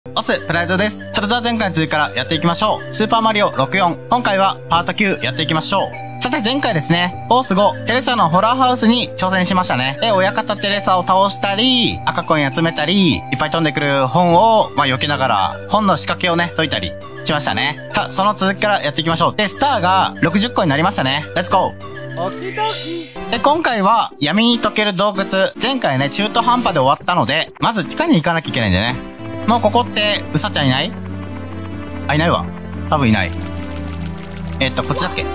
オス、プライドです。それでは前回の続きからやっていきましょう。スーパーマリオ64。今回はパート9やっていきましょう。さて前回ですね、ボス5、テレサのホラーハウスに挑戦しましたね。で、親方テレサを倒したり、赤コイン集めたり、いっぱい飛んでくる本を、避けながら、本の仕掛けをね、解いたりしましたね。さあ、その続きからやっていきましょう。で、スターが60個になりましたね。レッツゴー。で、今回は闇に溶ける洞窟。前回ね、中途半端で終わったので、まず地下に行かなきゃいけないんだよね。もうここって、うさちゃんいない？あ、いないわ。多分いない。こっちだっけ？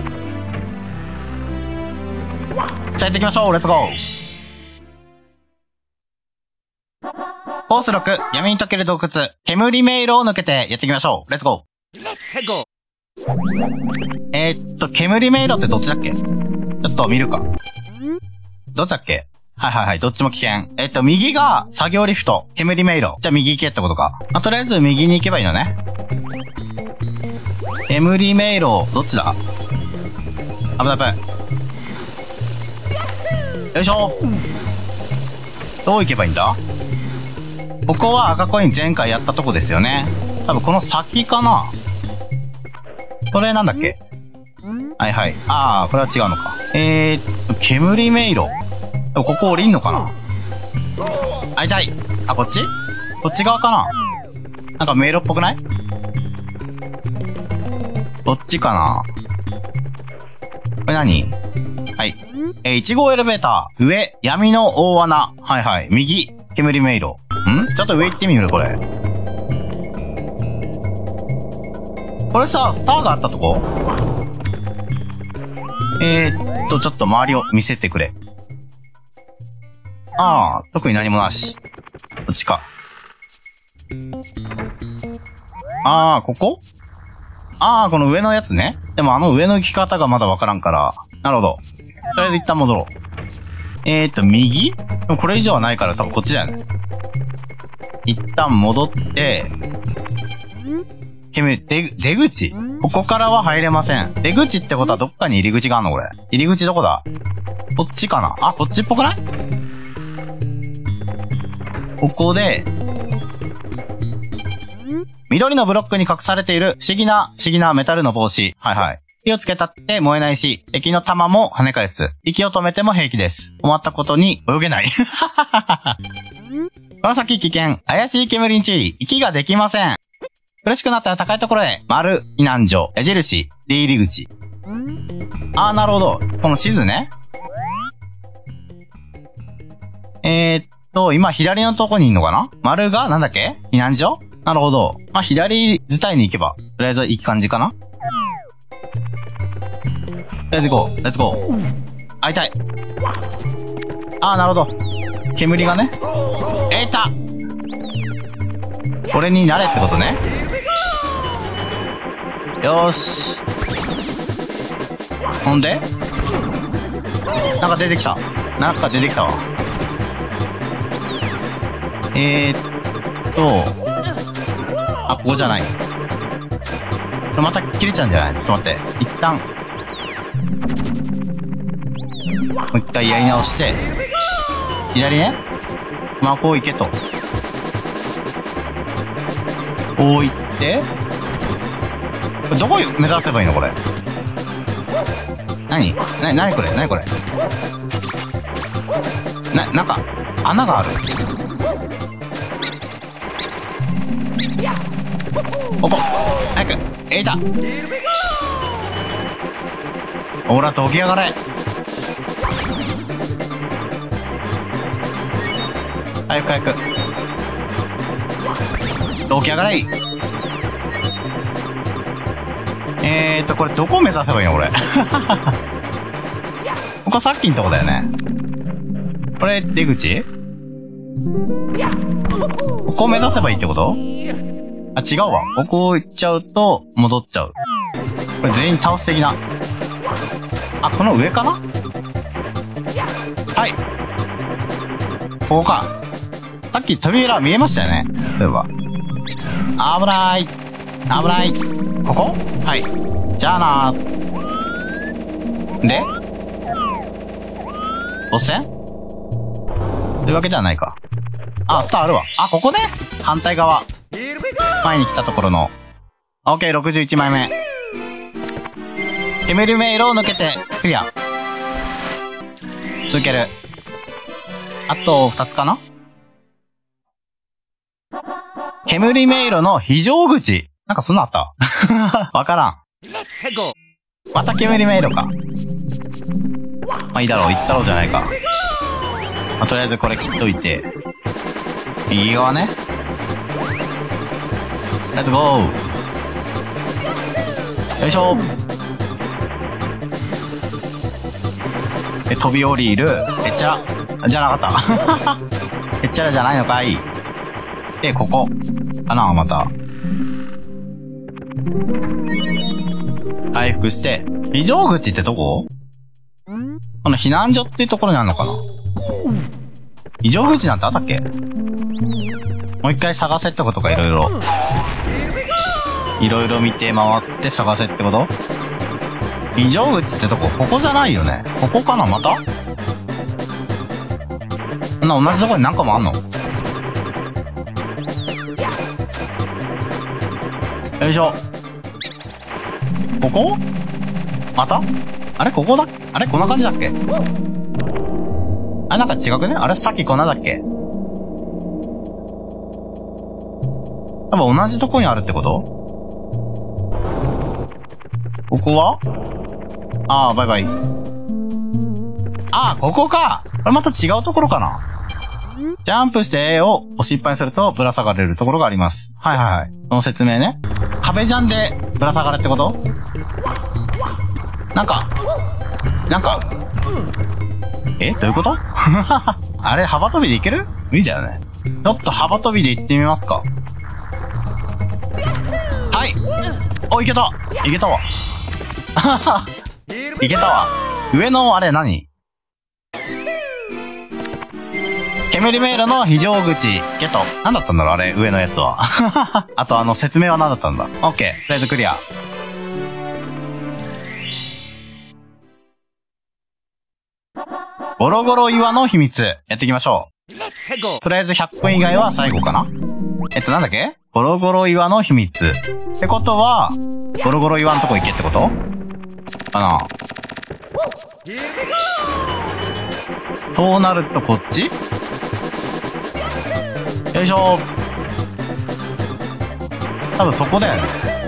じゃあ行ってきましょう。レッツゴー。コース6、闇に溶ける洞窟。煙迷路を抜けてやっていきましょう。レッツゴー。煙迷路ってどっちだっけ？ちょっと見るか。どっちだっけ？はい、どっちも危険。右が作業リフト、煙迷路。じゃあ右行けってことか。とりあえず右に行けばいいのね。煙迷路、どっちだ？危ない。よいしょ。どう行けばいいんだ？ここは赤コイン前回やったとこですよね。多分この先かな？それなんだっけ？はい。あー、これは違うのか。煙迷路。ここ降りんのかな？あ、痛い。あ、こっち側かな？なんか迷路っぽくない？こっちかな？これ何？はい。1号エレベーター。上、闇の大穴。はい。右、煙迷路。ちょっと上行ってみるこれ。これさ、スターがあったとこ？ちょっと周りを見せてくれ。ああ、特に何もなし。こっちか。ああ、ここ？ああ、この上のやつね。でも上の行き方がまだわからんから。なるほど。とりあえず一旦戻ろう。右？でもこれ以上はないから多分こっちだよね。一旦戻って、出口？ここからは入れません。出口ってことはどっかに入り口があんのこれ。入り口どこだ？こっちかな？あ、こっちっぽくない？ここで、緑のブロックに隠されている不思議なメタルの帽子。はい。火をつけたって燃えないし、敵の弾も跳ね返す。息を止めても平気です。止まったことに泳げない。この先危険。怪しい煙に注意。息ができません。苦しくなったら高いところへ。丸、避難所。矢印、出入り口。あー、なるほど。この地図ね。今左のとこにいんのかな？丸がなんだっけ？避難所？なるほど。左伝いに行けば、とりあえずいい感じかな？とりあえず行こう。レッツゴー。あ、痛い。あー、なるほど。煙がね。いた！これになれってことね。よーし。ほんで？なんか出てきたわ。あ、ここじゃない。また切れちゃうんじゃない？ちょっと待って。一旦。もう一回やり直して。左ね。こう行けと。こう行って。これどこ目指せばいいのこれ。何これなんか、穴がある。ここ早くいた。ほら、溶け上がれ。早く溶け上がれい。これどこ目指せばいいのこれ。ここさっきのとこだよね。これ出口？ここ目指せばいいってこと？あ、違うわ。ここ行っちゃうと、戻っちゃう。これ全員倒す的な。あ、この上かな？はい。ここか。さっき扉見えましたよね。そういえば。危ない。ここ？はい。じゃあなー。で？ボス戦？というわけではないか。あ、スターあるわ。あ、ここね。反対側。 前に来たところの。オッケー、61枚目。煙迷路を抜けて、クリア。続ける。あと2つかな？煙迷路の非常口。なんかそんなあったわからん。また煙迷路か。まあいいだろう、行ったろうじゃないか。まあ、とりあえずこれ切っといて。右側ね。レッツゴー。よいしょ。飛び降りる。えっちゃら。じゃなかった。えっちゃらじゃないのかい。で、ここ。かな、また。回復して。非常口ってどこ？この避難所っていうところにあるのかな？非常口なんてあったっけ？もう一回探せってことか、いろいろ。いろいろ見て回って探せってこと？非常口ってとこ？ここじゃないよね。ここかな？また？同じとこに何個もあんの？よいしょ。ここ？また？あれここだ？あれこんな感じだっけ？あれなんか違くね？あれさっきこんなだっけ？多分同じとこにあるってこと？ここは？ああ、バイバイ。ああ、ここか。これまた違うところかな。ジャンプして A を失敗するとぶら下がれるところがあります。はいはいはい。その説明ね。壁ジャンでぶら下がるってこと？なんか、どういうこと？あれ、幅跳びでいける？無理だよね。ちょっと幅跳びで行ってみますか。はい。お、いけたわ。いけたわ。上のあれ何？煙迷路の非常口。ゲット。なんだったんだろうあれ、上のやつは。あと説明は何だったんだ？オッケー。とりあえずクリア。ゴロゴロ岩の秘密。やっていきましょう。とりあえず100分以外は最後かな。なんだっけ？ゴロゴロ岩の秘密。ってことは、ゴロゴロ岩のとこ行けってことかな。そうなるとこっち？よいしょ。多分そこだよね。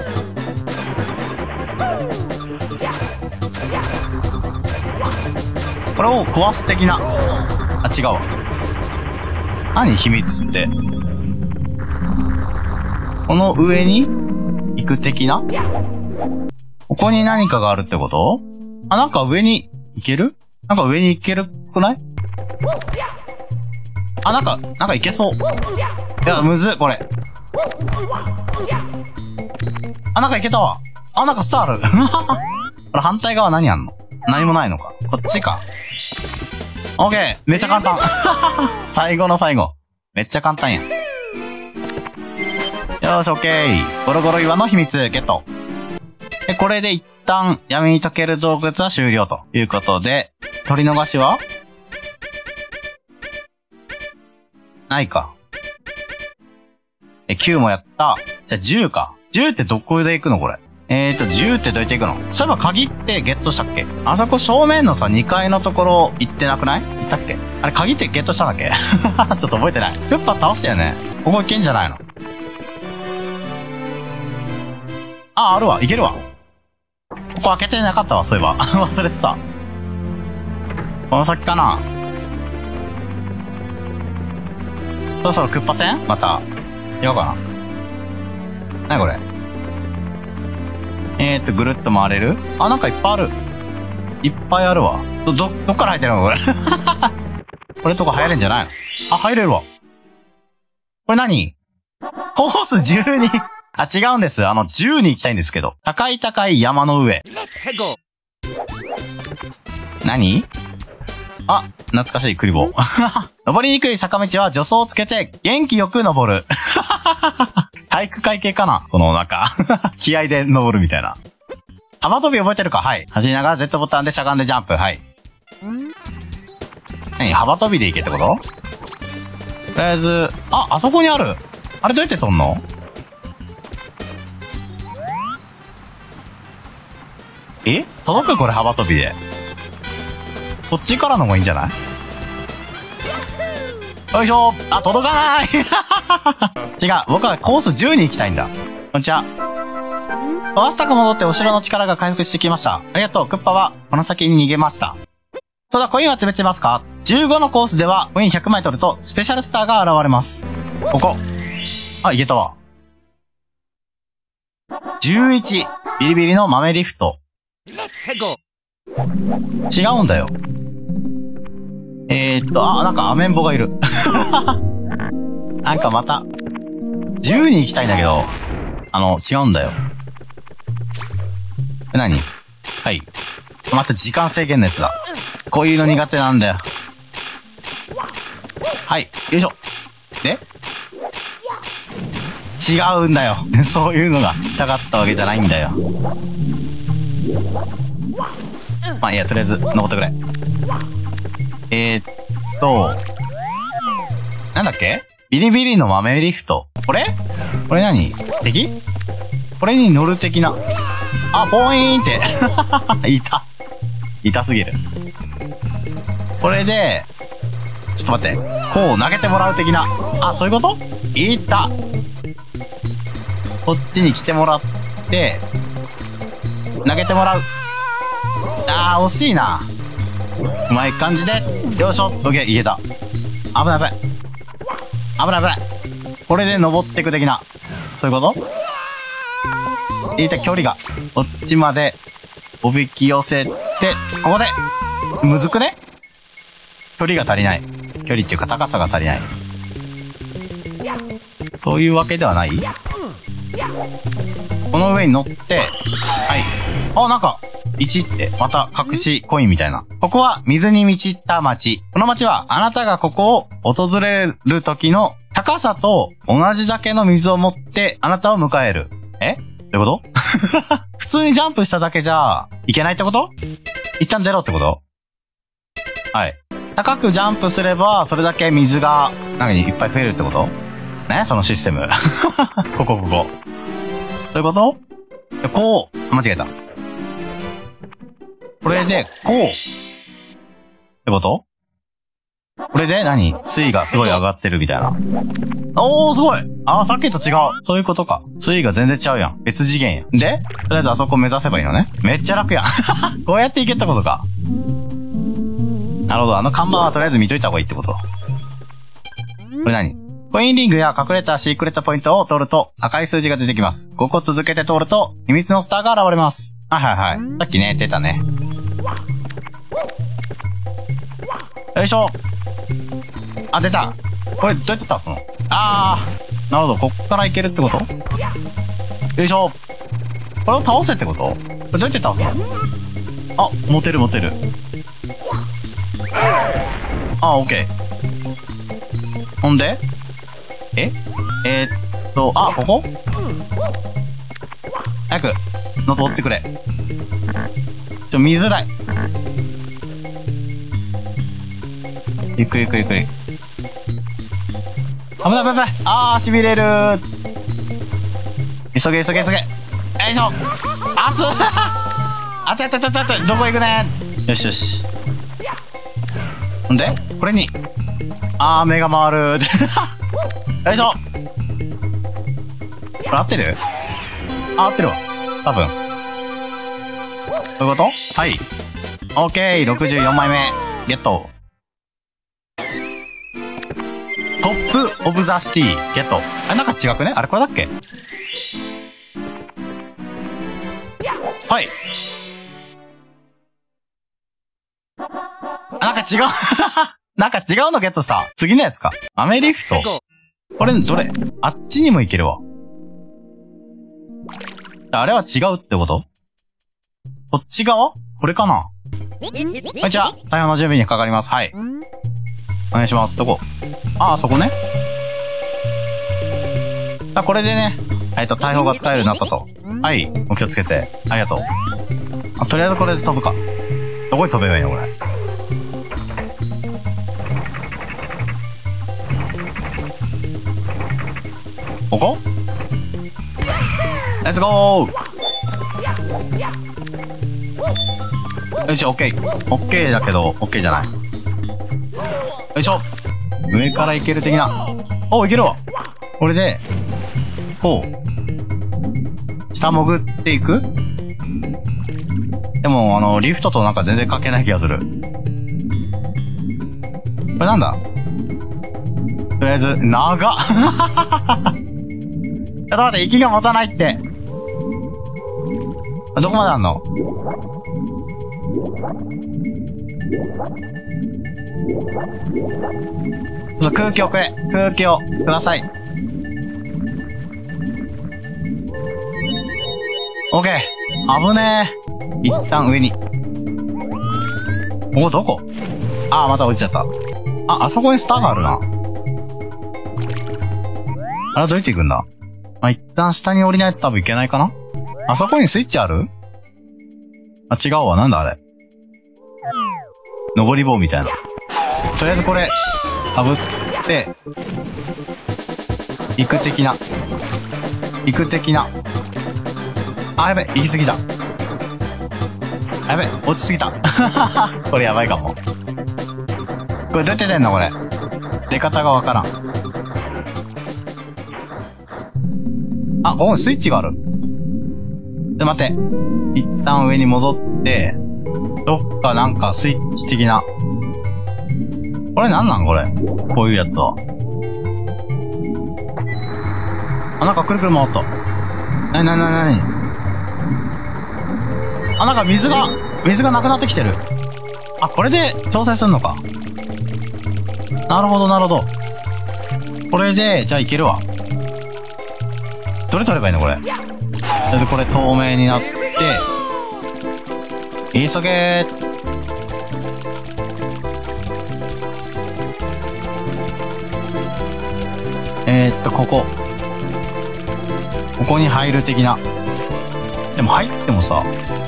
これを壊す的な。あ、違うわ。何秘密って。この上に行く的な？ここに何かがあるってこと？あ、なんか上に行ける？なんか上に行けるくない？あ、なんか行けそう。いや、むずっ、これ。あ、なんか行けたわ。あ、なんかスターある。これ反対側何あんの？何もないのか。こっちか。オッケー。めっちゃ簡単。最後の最後。めっちゃ簡単やん。よーし、オッケー。ゴロゴロ岩の秘密、ゲット。で、これで一旦闇に溶ける洞窟は終了ということで、取り逃しはないか。9もやった。じゃあ10か。10ってどこで行くのこれ。10ってどうやって行くの？そういえば鍵ってゲットしたっけ？あそこ正面のさ、2階のところ行ってなくない？行ったっけ？あれ鍵ってゲットしたんだっけ？ちょっと覚えてない。クッパ倒したよね。ここ行けんじゃないの？あるわ。行けるわ。ここ開けてなかったわ、そういえば。忘れてた。この先かな？そろそろクッパ戦？また。違うかな？なにこれ？ぐるっと回れる？あ、なんかいっぱいある。いっぱいあるわ。どっから入ってるのこれ。これとか入れんじゃないの？あ、入れるわ。これ何？コース12。あ、違うんです。10に行きたいんですけど。高い山の上。何？あ、懐かしいクリボー。登りにくい坂道は助走をつけて元気よく登る。体育会系かなこの気合で登るみたいな。幅跳び覚えてるか？はい。走りながら Z ボタンでしゃがんでジャンプ。はい。何？幅跳びでいけってこと？とりあえず、あそこにある。あれどうやって飛んの？ 届くこれ幅跳びで。こっちからの方がいいんじゃない？よいしょ。あ、届かない違う。僕はコース10に行きたいんだ。こんにちは。バスタが戻ってお城の力が回復してきました。ありがとう。クッパはこの先に逃げました。そうだ、コインは集めてますか？ 15 のコースではコイン100枚取るとスペシャルスターが現れます。ここ。あ、いけたわ。11。ビリビリの豆リフト。違うんだよ。なんかアメンボがいる。なんかまた、10に行きたいんだけど、違うんだよ。何？はい。また時間制限のやつだ。こういうの苦手なんだよ。はい。よいしょ。で？違うんだよ。そういうのがしたかったわけじゃないんだよ。まあいいや、とりあえず登ってくれ。なんだっけ？ビリビリの豆リフト。これ何？敵？これに乗る的な。あ、ポイーンって。痛すぎる。これで、ちょっと待って。こう投げてもらう的な。あ、そういうこと？いった。こっちに来てもらって、投げてもらう。あー、惜しいな。うまい感じで、よいしょ。オッケー、いけた。危ない危ない。危ない危ない。これで登っていく的な。そういうこと？いった距離が、こっちまで、おびき寄せて、ここで、むずくね？距離が足りない。距離っていうか高さが足りない。そういうわけではない？この上に乗って、はい。あ、なんか、1って、また隠しコインみたいな。ここは水に満ちた町。この町はあなたがここを訪れる時の高さと同じだけの水を持ってあなたを迎える。どういうこと普通にジャンプしただけじゃいけないってこと？一旦出ろってこと？はい。高くジャンプすればそれだけ水が何いっぱい増えるってことね、そのシステム。ここ。どういうこと？こう、間違えた。これで、こう。ってこと？これで何？水位がすごい上がってるみたいな。おー、すごい！さっきと違う。そういうことか。水位が全然ちゃうやん。別次元やん。で、とりあえずあそこ目指せばいいのね。めっちゃ楽やん。こうやって行けたことか。なるほど。看板はとりあえず見といた方がいいってこと。これ何？コインリングや隠れたシークレットポイントを通ると赤い数字が出てきます。ここを続けて通ると秘密のスターが現れます。はい。さっきね、出たね。よいしょ。あ、出た。これどうやって倒すの？なるほど。こっから行けるってこと？よいしょ。これを倒せってこと？これどうやって倒すの？あ、持てる。オッケー。ほんで？ここ？早く、登ってくれ。見づらい。ゆっくり。危ない。痺れる。急げ。よいしょ。熱い。どこ行くね？よし。ほんで、これに。目が回る。よいしょ。これ合ってる？合ってるわ。多分。どういうこと？はい。オッケー、64枚目。ゲット。トップオブザシティ。ゲット。なんか違くね？あれこれだっけ？はい。なんか違う。なんか違うのゲットした。次のやつか。豆リフト。これ、どれ？あっちにも行けるわ。あれは違うってこと？こっち側？これかな？こんにちは。大砲の準備にかかります。はい。お願いします。どこ？そこね。これでね、大砲が使えるようになったと。はい。お気をつけて。ありがとう。とりあえずこれで飛ぶか。どこに飛べばいいのこれ。ここ？レッツゴー！ よし、オッケー。オッケーだけど、オッケーじゃない。よいしょ。上から行ける的な。お、いけるわ。これで、こう。下潜っていく？でも、リフトとなんか全然関係ない気がする。これなんだ？とりあえず、長っちょっと待って、息が持たないって。どこまであんの？空気をくれ。空気をください。オッケー。危ねえ。一旦上に。お、どこ？あ、また落ちちゃった。あそこにスターがあるな。あれ、どうやって行くんだ？一旦下に降りないと多分いけないかな？あそこにスイッチある？あ、違うわ。なんだあれ。登り棒みたいな。とりあえずこれ、かぶって、行く的な。あ、やべ、行き過ぎた。やべ、落ちすぎた。これやばいかも。これどうやって出んのこれ。出方がわからん。あ、ここにスイッチがある。で、待って。一旦上に戻って、どっかなんかスイッチ的な。これなんなんこれ。こういうやつは。あ、なんかくるくる回った。なにあ、なんか水がなくなってきてる。あ、これで調整するのか。なるほど。これで、じゃあいけるわ。どれ取ればいいのこれ。とりあえずこれ透明になって、急げー。ここに入る的な。でも入ってもさ、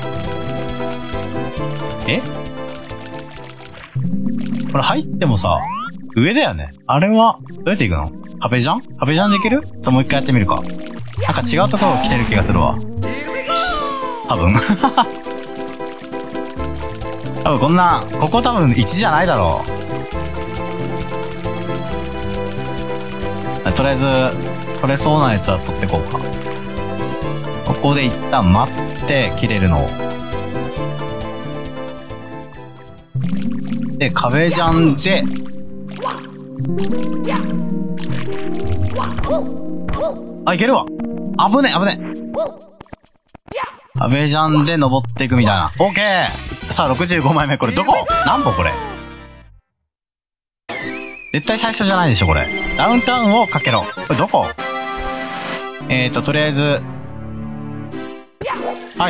これ入ってもさ、上だよね。あれは、どうやって行くの？壁じゃんでいける？もう一回やってみるか。なんか違うところ来てる気がするわ。多分。ここ多分1じゃないだろう。とりあえず、取れそうなやつは取ってこうか。ここで一旦待って、切れるのを。で、壁ジャンで、あ、いけるわ。危ね。壁ジャンで登っていくみたいな。オッケー。さあ、65枚目。これどこ？何歩これ？絶対最初じゃないでしょ、これ。ダウンタウンをかけろ。これどこ？とりあえず、はい。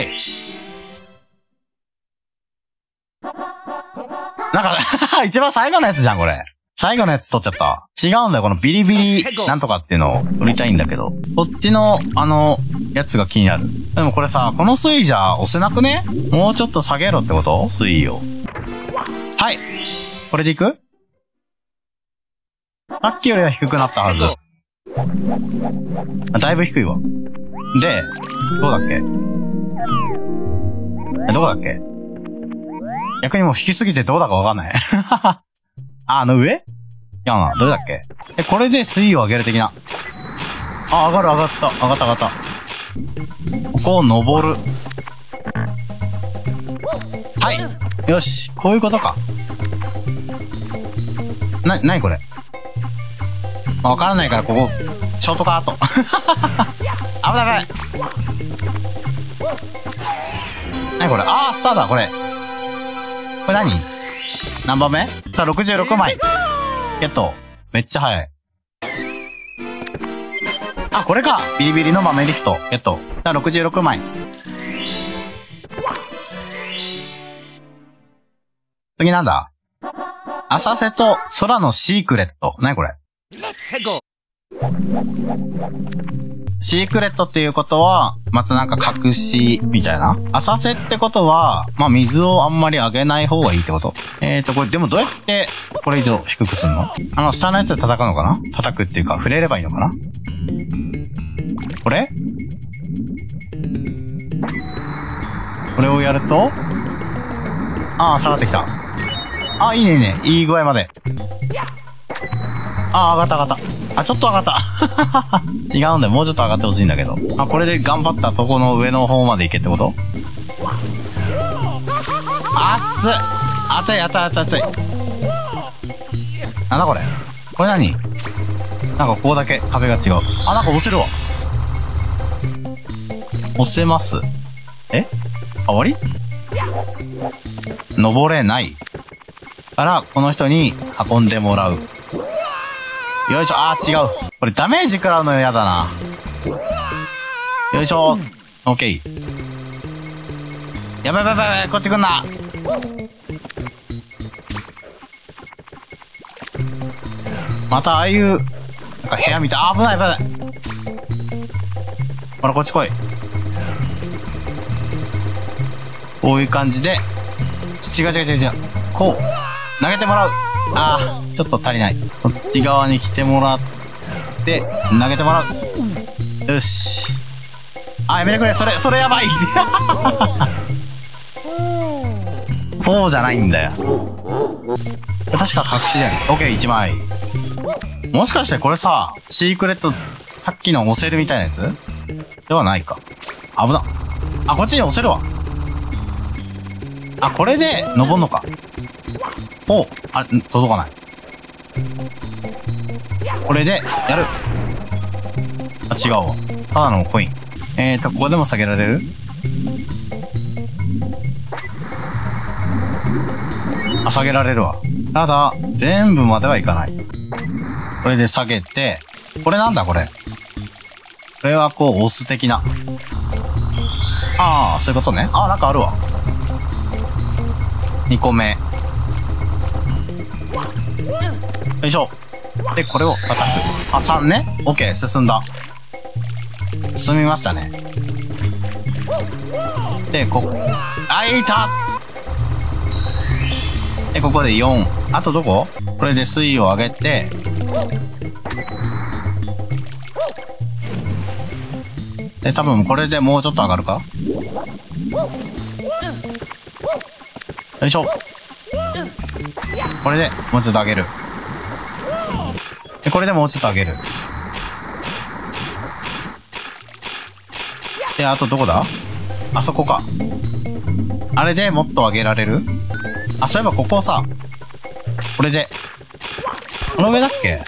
なんか、一番最後のやつじゃん、これ。最後のやつ取っちゃった。違うんだよ、このビリビリなんとかっていうのを取りたいんだけど。こっちの、やつが気になる。でもこれさ、この水位じゃ押せなくね？もうちょっと下げろってこと？水位を。はい。これでいく？さっきよりは低くなったはず。だいぶ低いわ。で、どうだっけ？どこだっけ？逆にもう引きすぎてどうだかわかんない。上？いやな、どれだっけ？これで水位を上げる的な。あ、上がった。ここを登る。はい。よし。こういうことか。なにこれ？わからないから、ここ、ショートカット。危ない。なにこれ？あー、スターだ、これ。これ何番目？さあ、66枚。ゲット。めっちゃ早い。あ、これか。ビリビリの豆リフト。ゲット。さあ、66枚。次なんだ？浅瀬と空のシークレット。なにこれ？シークレットっていうことは、またなんか隠し、みたいな。浅瀬ってことは、まあ、水をあんまり上げない方がいいってこと？これでもどうやって、これ以上低くすんの？下のやつで叩くのかな？叩くっていうか、触れればいいのかな？これをやると、 ああ、下がってきた。あ、いいね、いいね。いい具合まで。ああ、上がった。あ、ちょっと上がった。違うんだよ。もうちょっと上がってほしいんだけど。あ、これで頑張ったそこの上の方まで行けってこと？熱い。なんだこれ。これ何？なんかここだけ壁が違う。あ、なんか押せるわ。押せます。え？あ、終わり？登れない。から、この人に運んでもらう。よいしょ。あー、違う。これダメージ食らうの嫌だな。よいしょ。オッケー。やばい、こっち来んな。またああいう、なんか部屋みたい。危ない。ほら、こっち来い。こういう感じで、違う。こう、投げてもらう。ああ、ちょっと足りない。こっち側に来てもらって、投げてもらう。よし。あ、やめてくれ。それやばい。そうじゃないんだよ。確か隠しだよね。オッケー、1枚。もしかしてこれさ、シークレット、さっきの押せるみたいなやつではないか。危な。あ、こっちに押せるわ。あ、これで登んのか。おう、あれ、届かない。これで、やる。あ、違うわ。ただのコイン。ここでも下げられる？あ、下げられるわ。ただ、全部まではいかない。これで下げて、これなんだこれ。これはこう、押す的な。ああ、そういうことね。ああ、なんかあるわ。2個目。よいしょ。で、これを叩く。あ、3ね。OK、進んだ。進みましたね。で、あ、いた！で、ここで4。あとどこ？これで水位を上げて、で、多分これでもうちょっと上がるか？よいしょ。これでもうちょっと上げる。で、これでもうちょっと上げる。で、あとどこだ？あそこか。あれでもっと上げられる？あ、そういえばここさ、これで、この上だっけ？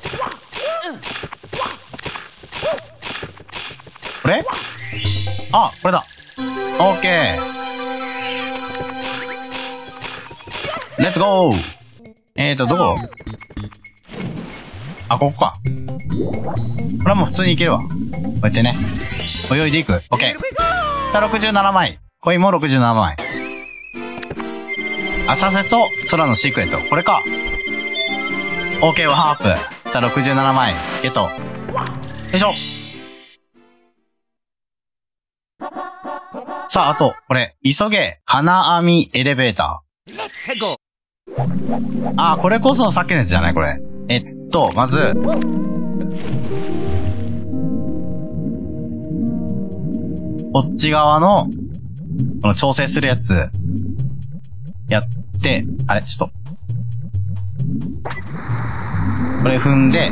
これ？あ、これだ。オッケー。レッツゴー！どこ？あ、ここか。これはもう普通にいけるわ。こうやってね。泳いでいく。オッケー。67枚。コインも67枚。浅瀬と空のシークレット。これか。オッケー、ワンアップ。じゃあ67枚。ゲット。よいしょ。さあ、あと、これ、急げ、金網エレベーター。あー、これこそさっきのやつじゃないこれ。まず、こっち側の、この調整するやつ、やって、あれ、ちょっと。これ踏んで、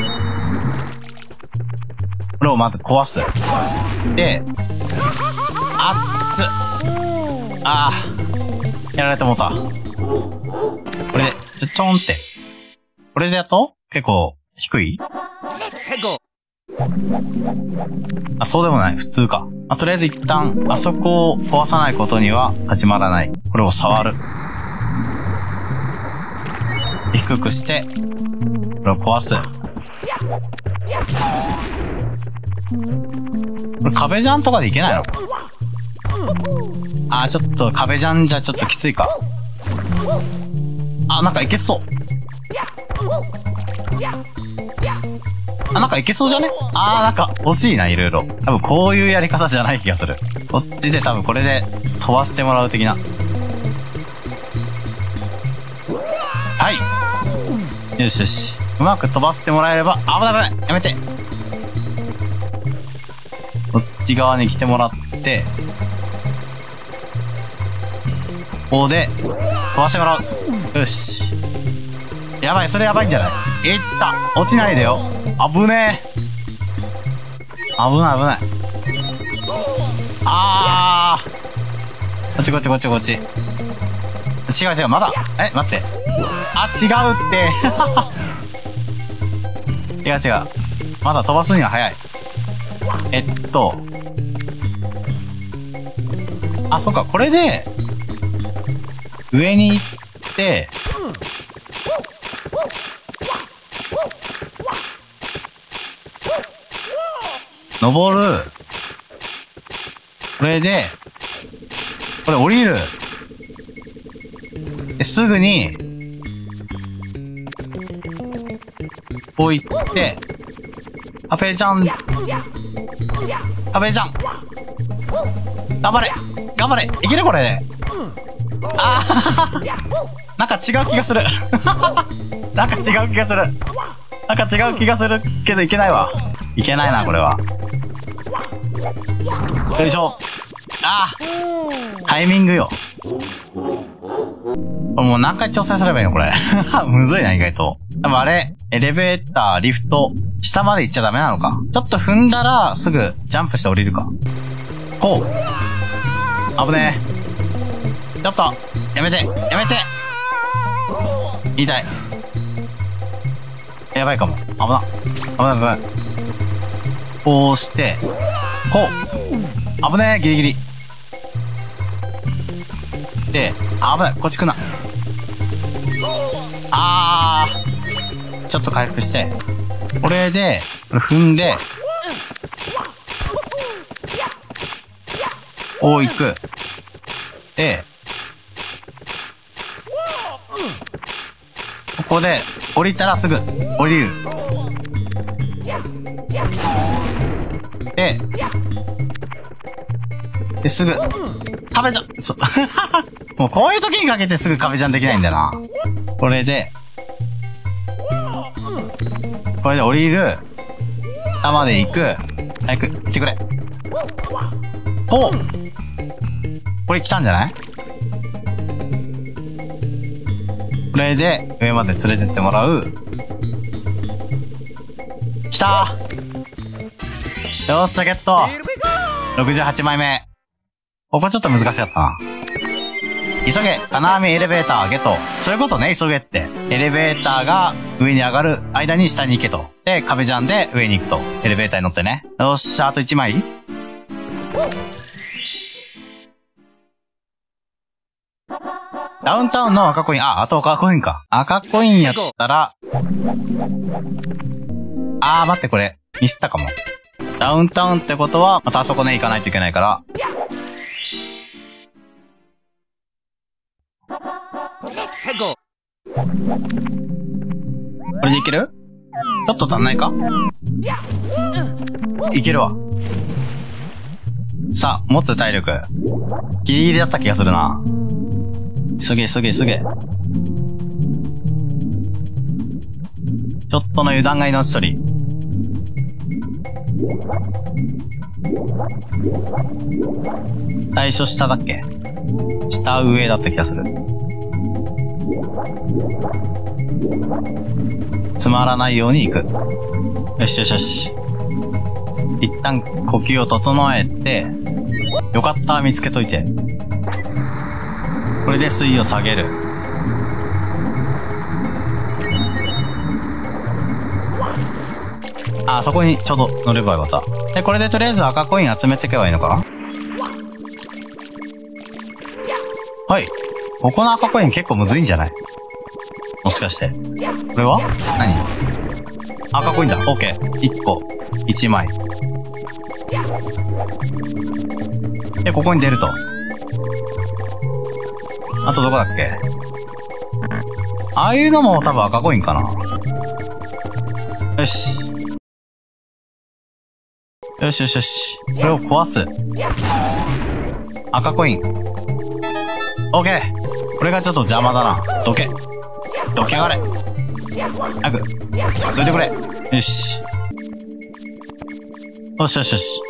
これをまず壊す。で、あっつ。あー、やられてもうた。これで、ちょんって。これでやっと結構、低い？あ、そうでもない。普通か。とりあえず一旦、あそこを壊さないことには始まらない。これを触る。低くして、これを壊す。これ壁ジャンとかでいけないの？あ、ちょっと壁ジャンじゃちょっときついか。あ、なんかいけそう。あ、なんかいけそうじゃね？あー、なんか欲しいな、いろいろ。多分こういうやり方じゃない気がする。こっちで多分これで飛ばしてもらう的な。はい。よしよし。うまく飛ばしてもらえれば、危ない。やめて。こっち側に来てもらって、ここで、 飛ばしてもらう。よし。やばい、それやばいんじゃない？いった。落ちないでよ。危ねえ。危ない危ない。あー。こっちこっちこっちこっち。違う違う、まだ。待って。あ、違うって。違う違う。まだ飛ばすには早い。あ、そっか、これで、上に行って、登る。これで、これ降りる。すぐに、こう行って、カフェちゃん、カフェちゃん、頑張れ頑張れいけるこれで。あーなんか違う気がする。なんか違う気がする。なんか違う気がするけどいけないわ。いけないな、これは。よいしょ。あータイミングよ。もう何回挑戦すればいいのこれ。むずいな、意外と。でもあれ、エレベーター、リフト、下まで行っちゃダメなのか。ちょっと踏んだら、すぐジャンプして降りるか。ほう。危ねえ。ちょっと、やめて、やめて。痛い。やばいかも。危な。危ない危ない。こうして、ほう。危ねえ、ギリギリ。で、危ない、こっち来んな。ちょっと回復して。これで、これ踏んで、こう行く。で、ここで、降りたらすぐ、降りる。で、すぐ、壁じゃんもうこういう時にかけてすぐ壁じゃんできないんだよな。これで降りる。下まで行く。早く、来てくれ。お！これ来たんじゃない？これで、上まで連れてってもらう。来たー！よっしゃ、ゲット！ 68 枚目。ここちょっと難しかったな。急げ金網エレベーターゲット。そういうことね、急げって。エレベーターが上に上がる間に下に行けと。で、壁ジャンで上に行くと。エレベーターに乗ってね。よっしゃ、あと1枚。ダウンタウンの赤コイン。あと赤コインか。赤コインやったら、待って、これ、ミスったかも。ダウンタウンってことは、またあそこね、行かないといけないから。これでいける？ちょっと足んないか？いけるわ。さあ、持つ体力。ギリギリだった気がするな。急げ急げ急げ。ちょっとの油断が命取り。最初下だっけ？下上だった気がする。つまらないように行く。よしよしよし。一旦呼吸を整えて、よかった見つけといて。これで水位を下げる。そこにちょうど乗ればよかった。で、これでとりあえず赤コイン集めていけばいいのか？はい。ここの赤コイン結構むずいんじゃない？もしかして。これは何？赤コインだ。オッケー。1個。1枚。で、ここに出ると。あとどこだっけ？ああいうのも多分赤コインかな。よし。よしよしよし。これを壊す。赤コイン。オッケー。これがちょっと邪魔だな。どけ。どけやがれ。早く。どいてくれ。よし。よしよしよし。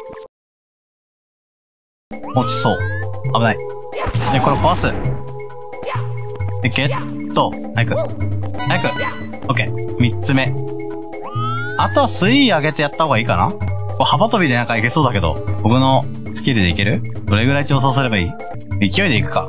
落ちそう。危ない。で、これ壊す。 で、ゲット。早く。早く。オッケー。3つ目。あとは水位上げてやった方がいいかな？こう幅跳びでなんかいけそうだけど、僕のスキルでいける？どれぐらい調査すればいい？勢いでいくか。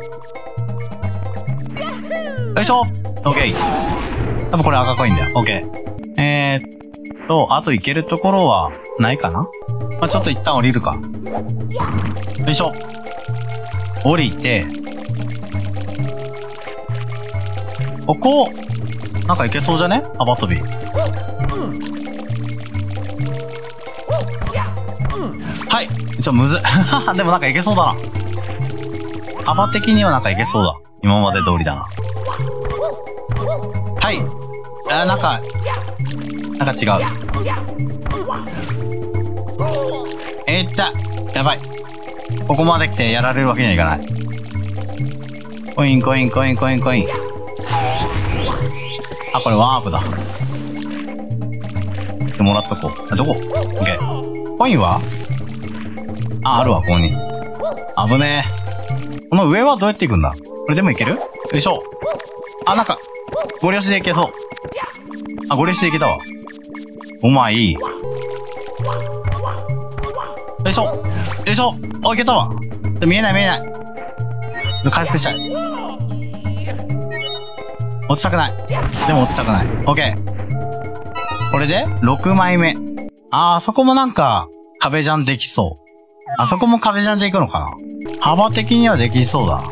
よいしょ！オッケー。多分これ赤コインだよ。オッケー。あといけるところはないかな？まあ、ちょっと一旦降りるか。よいしょ。降りて、ここ、なんかいけそうじゃね？幅跳び。はい。むずい。でもなんかいけそうだな。幅的にはなんかいけそうだ。今まで通りだな。はい。なんか違う。やばい。ここまで来てやられるわけにはいかない。コイン。あ、これワープだ。で、もらっとこう。どこ？オッケー。コインは？あるわ、ここに。危ねえ。この上はどうやって行くんだ？これでもいける？よいしょ。あ、なんか、ゴリ押しでいけそう。あ、ゴリ押しでいけたわ。お前いい。よいしょ。よいしょ。あ、いけたわ。見えない。回復したい。落ちたくない。でも落ちたくない。オッケー。これで、6枚目。あそこもなんか、壁ジャンできそう。あそこも壁ジャンでいくのかな？幅的にはできそうだ。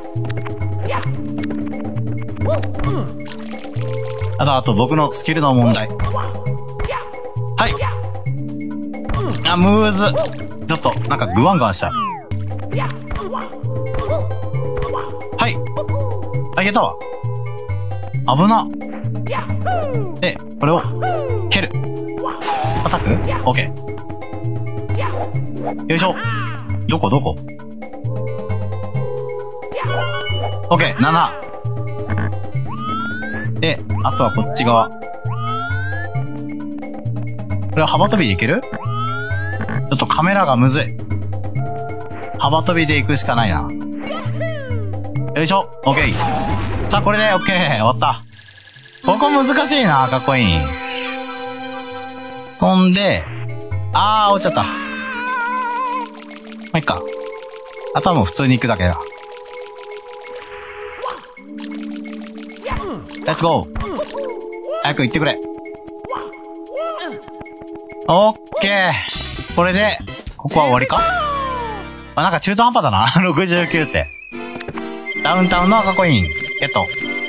あと僕のスキルの問題。はい。あ、ムーズ。ちょっと、なんかグワングワンした。はい。あ、いけたわ。危な。で、これを、蹴る。アタック？オッケー。よいしょ。どこオッケー、7。で、あとはこっち側。これは幅跳びでいける？ちょっとカメラがむずい。幅跳びで行くしかないな。よいしょ。オッケー。さあ、これでオッケー。終わった。ここ難しいな、かっこいい。そんで、落ちちゃった。まあ、いっか。あとはもう普通に行くだけだ。レッツゴー。早く行ってくれ。オッケー。これで、ここは終わりか？なんか中途半端だな。69って。ダウンタウンの赤コイン。ゲット。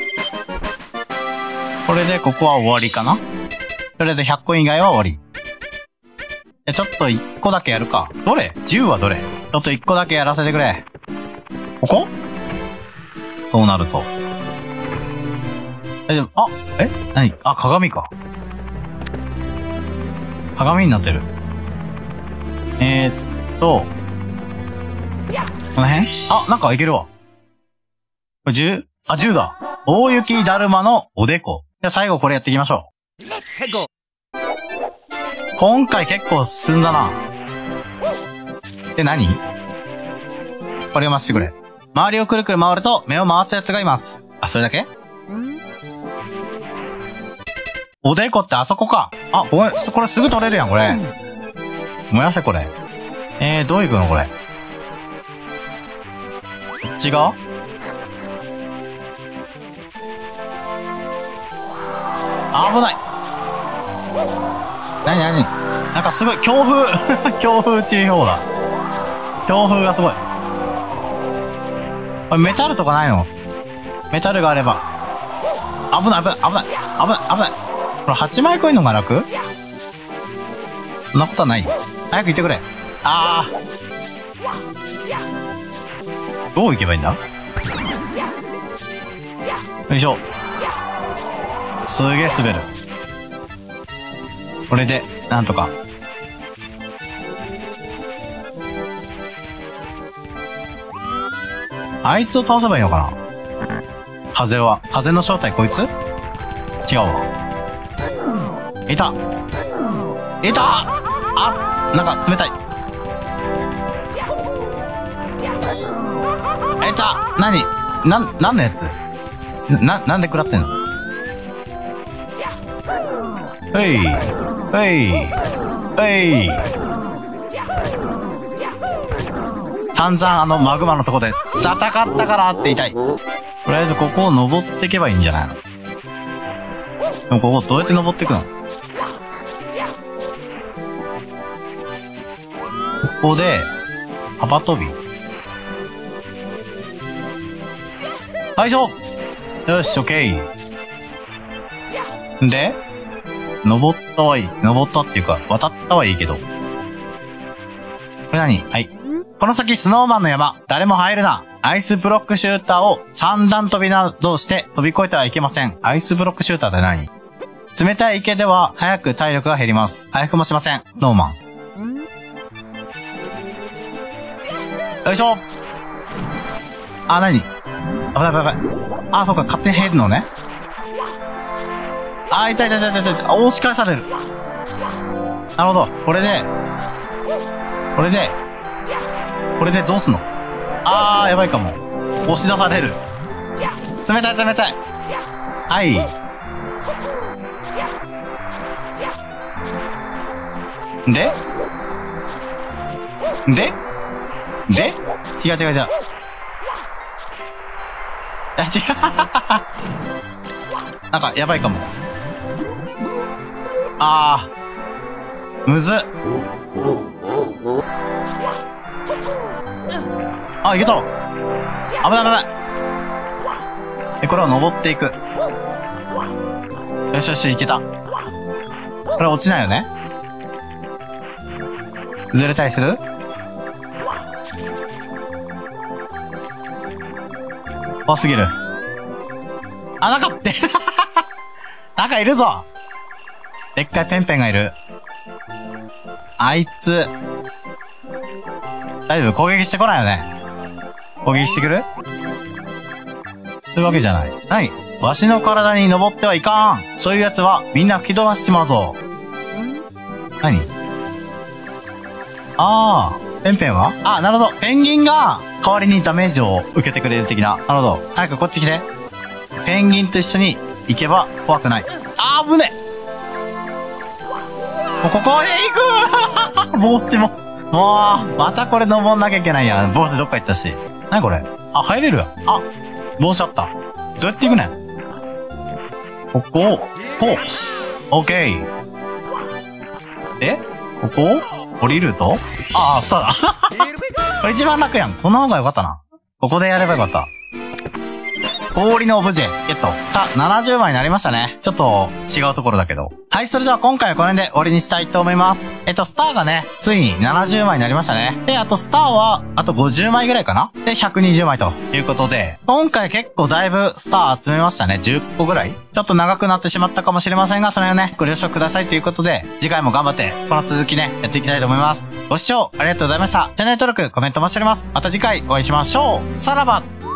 これでここは終わりかな？とりあえず100コイン以外は終わり。ちょっと1個だけやるか。どれ？ 10 はどれ？ちょっと1個だけやらせてくれ。ここ？そうなると。でも、何？鏡か。鏡になってる。この辺？なんかいけるわ。これ 10？ 10だ。大雪だるまのおでこ。じゃあ最後これやっていきましょう。今回結構進んだな。で、何？これ読ませてくれ。周りをくるくる回ると目を回すやつがいます。あ、それだけ？おでこってあそこか。これすぐ取れるやん、これ。燃やせ、これ。どう行くの、これ。こっち側？危ない。何？なんかすごい、強風強風注意報だ。強風がすごい。これメタルとかないの？メタルがあれば。危ない。これ8枚コインのが楽？そんなことはない。早く行ってくれ。どう行けばいいんだ？よいしょ。すげえ滑る。これで、なんとか。あいつを倒せばいいのかな？風の正体こいつ？違うわ。いた！なんか冷たい。何のやつ？ なんで食らってんの？散々マグマのとこで戦ったからって言いたい。とりあえずここを登っていけばいいんじゃないの？でもここどうやって登っていくの？ここで、幅跳び。よいしょ！よし、オッケー。で、登ったはいい。登ったっていうか、渡ったはいいけど。これ何？はい。この先スノーマンの山、誰も入るな。アイスブロックシューターを3段飛びなどして飛び越えてはいけません。アイスブロックシューターって何？冷たい池では早く体力が減ります。回復もしません。スノーマン。よいしょ。あ、何？危ない。あ、そうか、勝手に減るのね。あ、痛い。押し返される。なるほど。これでどうすんの？あー、やばいかも。押し出される。冷たい。はい。で違う。違う。なんか、やばいかも。あー。むずっ。あ、いけた。危ない。これを登っていく。よし、いけた。これ落ちないよね。ずれたりする？怖すぎる。あ、なんかいるぞ。でっかいペンペンがいる。あいつ。大丈夫？攻撃してこないよね。攻撃してくる？そういうわけじゃない。何？わしの体に登ってはいかん。そういう奴はみんな吹き飛ばしちまうぞ。何？ペンペンは？あ、なるほど。ペンギンが代わりにダメージを受けてくれる的な。なるほど。早くこっち来て。ペンギンと一緒に行けば怖くない。あー、危ね！もうここへ行く帽子も。もう、またこれ登んなきゃいけないや。帽子どっか行ったし。なにこれ？あ、入れるわ。あ、帽子あった。どうやって行くねん？ここ、オッケー。ここ降りると？ああ、スターだ。これ一番楽やん。この方がよかったな。ここでやればよかった。氷のオブジェ、ゲット。さあ、70枚になりましたね。ちょっと違うところだけど。はい、それでは今回はこの辺で終わりにしたいと思います。スターがね、ついに70枚になりましたね。で、あとスターは、あと50枚ぐらいかな？で、120枚ということで、今回結構だいぶスター集めましたね。10個ぐらい？ちょっと長くなってしまったかもしれませんが、それをね、ご了承くださいということで、次回も頑張って、この続きね、やっていきたいと思います。ご視聴ありがとうございました。チャンネル登録、コメントもしております。また次回お会いしましょう。さらば。